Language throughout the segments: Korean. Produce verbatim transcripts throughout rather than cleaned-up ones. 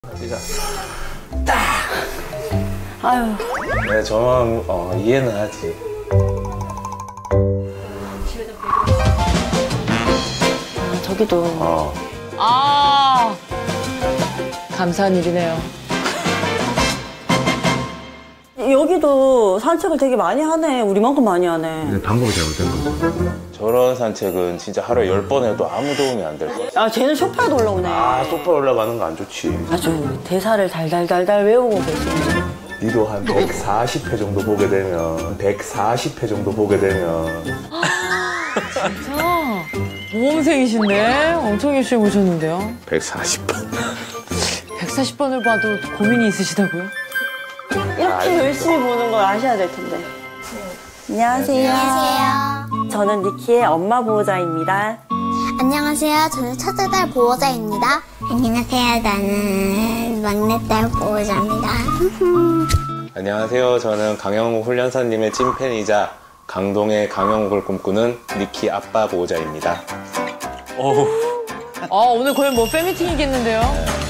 시작. 딱. 아유. 네, 저만 어, 이해는 하지. 아, 저기도. 어. 아, 감사한 일이네요. 여기도 산책을 되게 많이 하네. 우리만큼 많이 하네. 근데 방법이 잘못된 거죠. 저런 산책은 진짜 하루에 열 번 해도 아무 도움이 안 될 거야. 아, 쟤는 소파에도 올라오네. 아, 소파 올라가는 거 안 좋지. 아주 대사를 달달달달 외우고 계시네. 니도 한 백사십 회 정도 보게 되면, 백사십 회 정도 보게 되면. 진짜 모험생이신데 엄청 열심히 보셨는데요. 백사십 번. 백사십 번을 봐도 고민이 있으시다고요? 이렇게 열심히 보는 걸 아셔야 될 텐데. 안녕하세요. 안녕하세요. 저는 니키의 엄마 보호자입니다. 안녕하세요. 저는 첫째 딸 보호자입니다. 안녕하세요. 나는 막내딸 보호자입니다. 안녕하세요. 저는 강영욱 훈련사님의 찐팬이자 강동의 강영욱을 꿈꾸는 니키 아빠 보호자입니다. 어우. 아, 오늘 거의 뭐 팬미팅이겠는데요?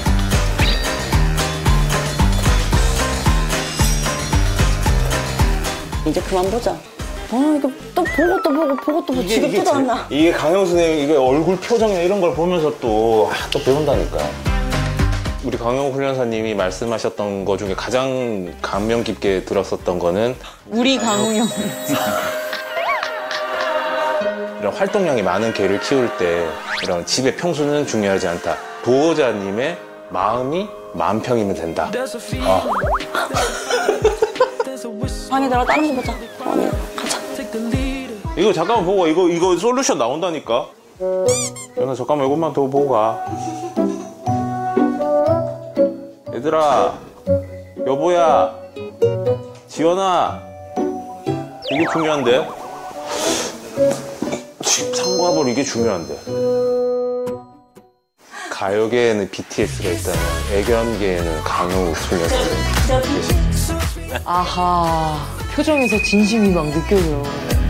이제 그만 보자. 어, 이거 또 보고 또 보고 보고 또 보고 지겹지도 않나. 이게 강영 선생님 이게 얼굴 표정이나 이런 걸 보면서 또, 아, 또 배운다니까. 우리 강영욱 훈련사님이 말씀하셨던 거 중에 가장 감명 깊게 들었었던 거는 우리 강우영. 이런 활동량이 많은 개를 키울 때 이런 집의 평수는 중요하지 않다. 보호자님의 마음이 만 평이면 된다. 아. 방에 들어 다른 거 보자. 아니, 가자. 이거 잠깐만 보고 가. 이거 이거 솔루션 나온다니까. 연아 잠깐만 이것만 더 보고 가. 얘들아, 여보야, 지연아, 이게 중요한데. 삼과벌 이게 중요한데. 가요계에는 비티에스가 있다면 애견계에는 강영욱 훈련사님 계십니다. 아하, 표정에서 진심이 막 느껴져요.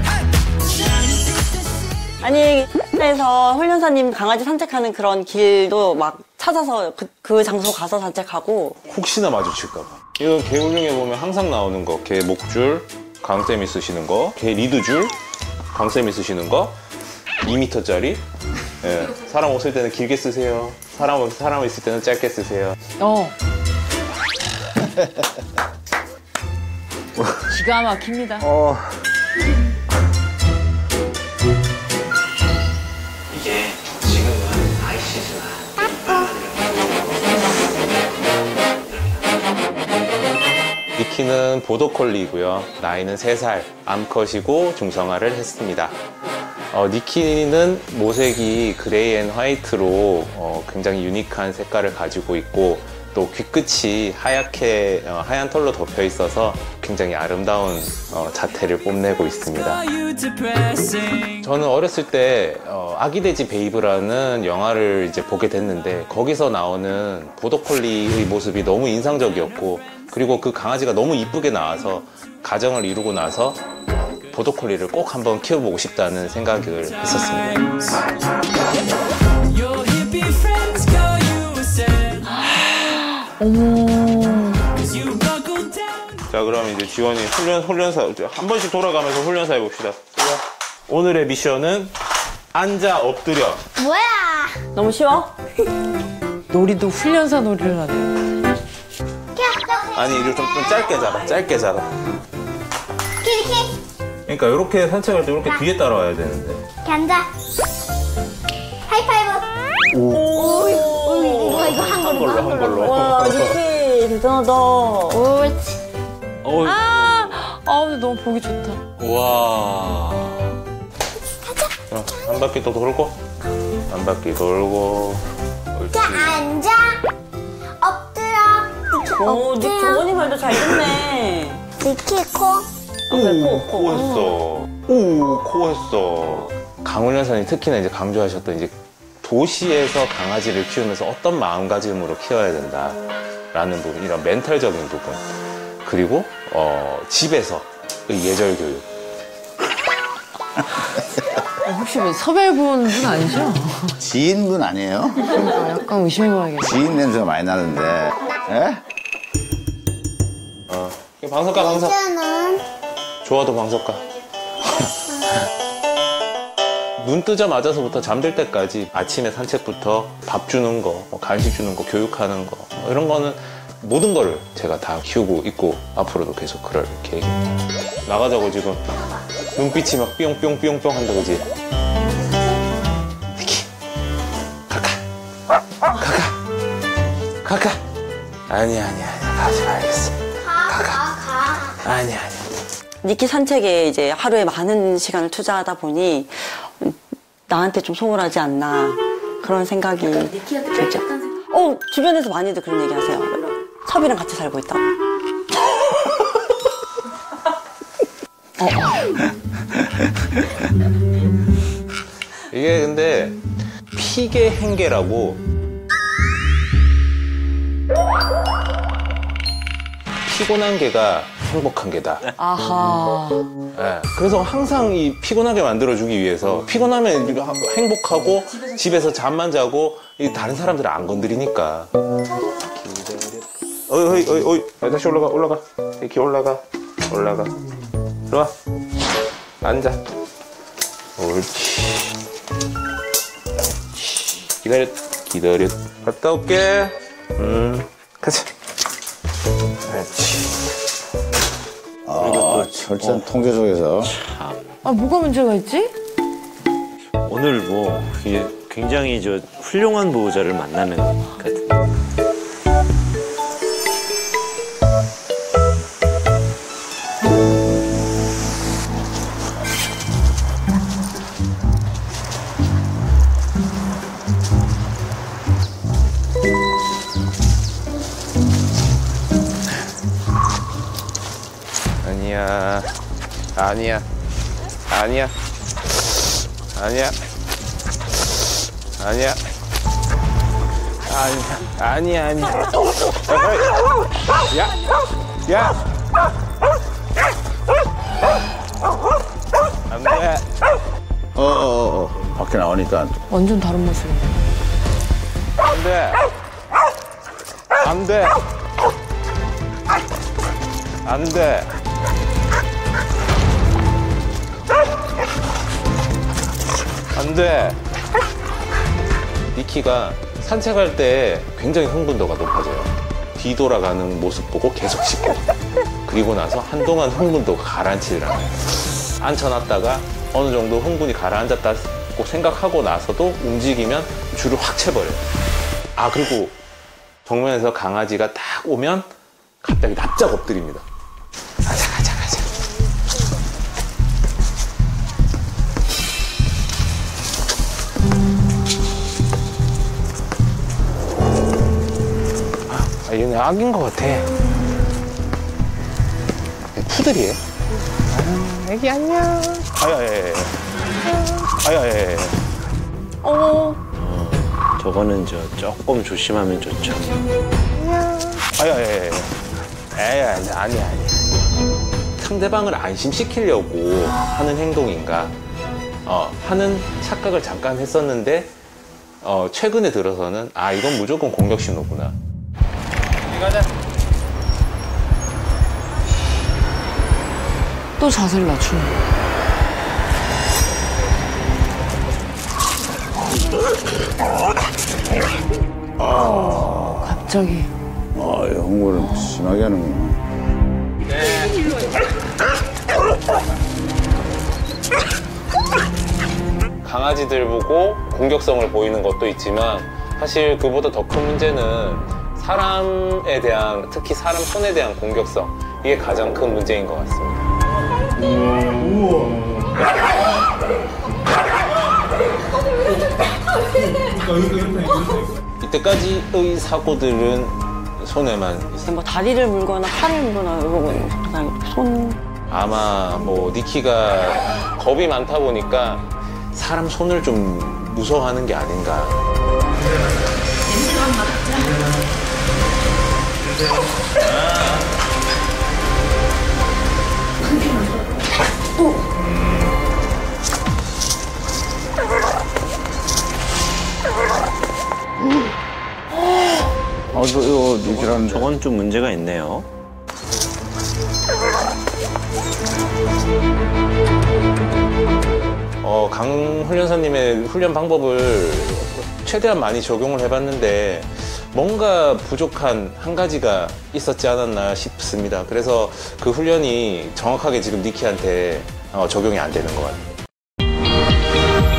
아니, 에서 훈련사님 강아지 산책하는 그런 길도 막 찾아서 그, 그 장소 가서 산책하고. 혹시나 마주칠까봐. 이거 개 훈련에 보면 항상 나오는 거. 개 목줄, 강쌤이 쓰시는 거. 개 리드줄, 강쌤이 쓰시는 거. 이 미터짜리. 예. 사람 없을 때는 길게 쓰세요. 사람, 사람 있을 때는 짧게 쓰세요. 어. 기가 막힙니다. 어. 이게 지금은 아이시즈나 니키는 보더콜리이고요. 나이는 세 살, 암컷이고 중성화를 했습니다. 어, 니키는 모색이 그레이 앤 화이트로 어, 굉장히 유니크한 색깔을 가지고 있고 또 귀끝이 하얗게 어, 하얀 털로 덮여 있어서 굉장히 아름다운 어, 자태를 뽐내고 있습니다. 저는 어렸을 때 어, 아기돼지 베이브라는 영화를 이제 보게 됐는데 거기서 나오는 보더콜리의 모습이 너무 인상적이었고 그리고 그 강아지가 너무 이쁘게 나와서 가정을 이루고 나서 보더콜리를 꼭 한번 키워보고 싶다는 생각을 했었습니다. 어머. 자, 그럼 이제 지원이 훈련, 훈련사, 한 번씩 돌아가면서 훈련사 해봅시다. 오늘의 미션은 앉아 엎드려. 뭐야? 너무 쉬워? 놀이도 훈련사 놀이를 하네요. 아니, 이거 좀, 좀 짧게 잡아, 짧게 잡아. 키리키. 그러니까 이렇게 산책할 때 이렇게 뒤에 따라와야 되는데. 이렇게 앉아. 하이파이브. 오. 오, 이거, 이거 한 한 걸로. 걸로, 한 걸로. 와, 니키 대단하다. 옳지. 어이. 아, 아, 근데 너무 보기 좋다. 와. 자, 한 바퀴 또 돌고, 한 바퀴 돌고. 옳지. 자, 앉아. 엎드려. 니키 오, 니 엎드려. 부모님 말도 잘 듣네. 니키 코. 오, 코, 코. 코 했어. 오, 코 했어. 강훈련사님 특히나 이제 강조하셨던 이제 도시에서 강아지를 키우면서 어떤 마음가짐으로 키워야 된다라는 부분, 이런 멘탈적인 부분. 그리고, 어, 집에서 예절 교육. 혹시 뭐 섭외분 분 아니죠? 지인분 아니에요? 그러니까 약간 의심해봐야겠네. 지인 냄새가 많이 나는데. 예? 어. 방석가 방석. 저는 좋아도 방석가. 눈 뜨자마자서부터 잠들 때까지 아침에 산책부터 밥 주는 거, 뭐 간식 주는 거, 교육하는 거 뭐 이런 거는 모든 거를 제가 다 키우고 있고 앞으로도 계속 그럴 계획입니다. 나가자고 지금 눈빛이 막 뿅뿅뿅뿅 한다 그지? 니키 가까 가까 가까 아니야 아니야 아니야 가지 말겠어. 가가 아니야 아니야. 니키 산책에 이제 하루에 많은 시간을 투자하다 보니 나한테 좀 소홀하지 않나 그런 생각이 들죠. 어 주변에서 많이들 그런 얘기 하세요. 섭이랑 같이 살고 있다고. 어. 이게 근데 피계 행계라고 피곤한 개가 행복한 개다. 아하. 예, 그래서 항상 이 피곤하게 만들어주기 위해서 피곤하면 행복하고 집에서 잠만 자고 이 다른 사람들을 안 건드리니까. 어이 어이 어이 어이 다시 올라가 올라가 이렇게 올라가 올라가 들어와 앉아 옳지 기다려 기다려 갔다 올게 음 가자 그렇지 아, 철저한 통제 속에서. 아, 뭐가 문제가 있지? 오늘 뭐 이게 굉장히 저 훌륭한 보호자를 만나는 것 같은. 아니야 아니야 아니야 아니야 아니야 아니야 아니야 아니야 야야 안돼 어어어 어, 밖에 나오니까. 완전 다른 모습인데. 안돼 안돼 안돼 안돼 니키가 산책할 때 굉장히 흥분도가 높아져요. 뒤돌아가는 모습 보고 계속 씻고 그리고 나서 한동안 흥분도가 가라앉지를 않아요. 앉혀놨다가 어느 정도 흥분이 가라앉았다고 생각하고 나서도 움직이면 줄을 확 채버려요. 아 그리고 정면에서 강아지가 딱 오면 갑자기 납작 엎드립니다. 가자 가자 가자. 아, 얘는 악인 것 같아. 푸들이에요. 아, 애기 안녕. 아야야야. 아야야야. 어 저거는 저 조금 조심하면 좋죠. 아야야야. 에이 아니야 아니야. 상대방을 안심시키려고 하는 행동인가? 어, 하는 착각을 잠깐 했었는데 어, 최근에 들어서는 아 이건 무조건 공격 신호구나. 가자. 또 자세를 낮추는 거야. 갑자기. 아, 이 홍보를 심하게 하는구나. 강아지들 보고 공격성을 보이는 것도 있지만 사실 그보다 더 큰 문제는 사람에 대한, 특히 사람 손에 대한 공격성, 이게 가장 큰 문제인 것 같습니다. 이때까지의 사고들은 손에만 있어요. 뭐 다리를 물거나 팔을 물거나 이러고 그냥 손 아마 뭐 니키가 겁이 많다 보니까 사람 손을 좀 무서워하는 게 아닌가. 어, 저, 이거, 니키라는. 저건 좀 문제가 있네요. 어, 강 훈련사님의 훈련 방법을 최대한 많이 적용을 해봤는데 뭔가 부족한 한 가지가 있었지 않았나 싶습니다. 그래서 그 훈련이 정확하게 지금 니키한테 어, 적용이 안 되는 것 같아요.